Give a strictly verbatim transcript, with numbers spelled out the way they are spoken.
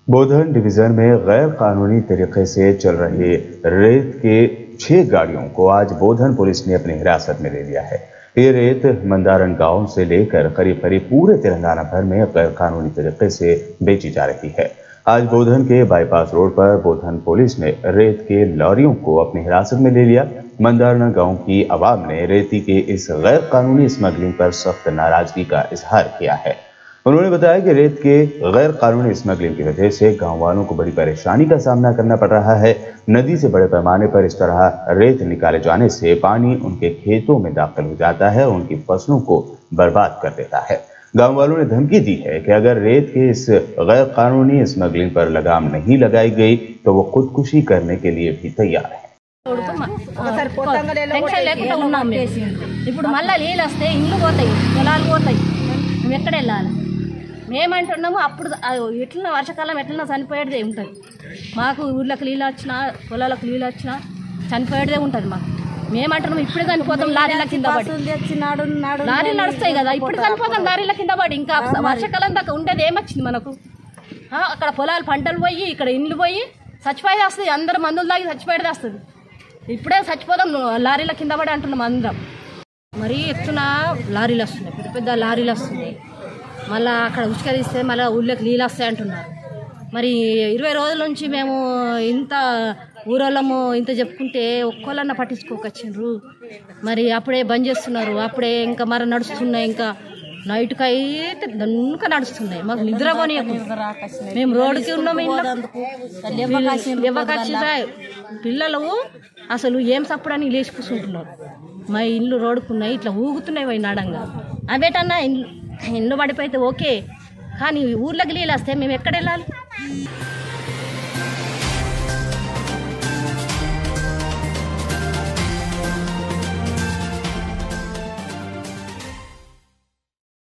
बोधन division में गैर कानूनी तरीके से चल रही रेत के छह गाड़ियों को आज बोधन पुलिस ने अपनी हिरासत में ले लिया है। ये रेत मंदारण गांव से लेकर करीब करीब पूरे तेलंगाना भर में गैर कानूनी तरीके से बेची जा रही है। आज बोधन के बाईपास रोड पर बोधन पुलिस ने रेत के लॉरियों को अपनी हिरासत में ले लिया। मंदारण गांव की आवाम ने रेती के इस गैर कानूनी स्मगलिंग पर सख्त नाराजगी का इजहार किया है। उन्होंने बताया कि रेत के गैर कानूनी स्मगलिंग की वजह से गांव वालों को बड़ी परेशानी का सामना करना पड़ रहा है। नदी से बड़े पैमाने पर इस तरह रेत निकाले जाने से पानी उनके खेतों में दाखिल हो जाता है और उनकी फसलों को बर्बाद कर देता है। गांव वालों ने धमकी दी है कि अगर रेत के इस गैर कानूनी स्मगलिंग पर लगाम नहीं लगाई गई तो वो खुदकुशी करने के लिए भी तैयार है। మేమంటున్నాము అప్పుడు ఎట్లా వర్షాకాలం ఎట్లా చనిపోయేదే ఉంటుంది మాకు ఊర్లకు నీళ్ళు వచ్చినా పొలాలకు నీళ్ళు వచ్చినా చనిపోయేదే ఉంటుంది మాకు మేమంటున్నాము ఇప్పుడే చనిపోతాం లారీల కింద పడి లారీలు నడుస్తాయి కదా ఇప్పుడు చనిపోతాం లారీల కింద పడి ఇంకా వర్షాకాలం దాకా ఉండేది ఏమొచ్చింది మనకు అక్కడ పొలాలు పంటలు పోయి ఇక్కడ ఇండ్లు పోయి చచ్చిపోయేది వస్తుంది అందరు మందులు తాగి చచ్చిపోయేది వస్తుంది ఇప్పుడే చచ్చిపోతాం లారీల కింద పడి అంటున్నాం అందరం మరీ ఎత్తున లారీలు వస్తున్నాయి పెద్ద పెద్ద లారీలు వస్తున్నాయి మళ్ళీ అక్కడ ఉష్కరిస్తే మళ్ళీ ఊళ్ళోకి నీళ్ళు వస్తాయి అంటున్నారు మరి ఇరవై రోజుల నుంచి మేము ఇంత ఊరోళ్ళము ఇంత చెప్పుకుంటే ఒక్కోళ్ళన్న పట్టించుకోకొచ్చిండ్రు మరి అప్పుడే బంద్ చేస్తున్నారు అప్పుడే ఇంకా మరి నడుస్తున్నాయి ఇంకా నైట్కి అయితే దన్నుక నడుస్తున్నాయి మాకు నిద్ర పోనీయకుండా మేము రోడ్డుకి ఉన్నాము పిల్లలు అసలు ఏం సప్పుడని లేచి కూర్చుంటున్నారు మా ఇల్లు రోడ్డుకున్నాయి ఇట్లా ఊగుతున్నాయి పోయి నడంగా అవేటన్నా ఇల్లు ఇల్లు పడిపోతే ఓకే కానీ ఊర్లోకి నీళ్ళు వస్తే మేము ఎక్కడ వెళ్ళాలి?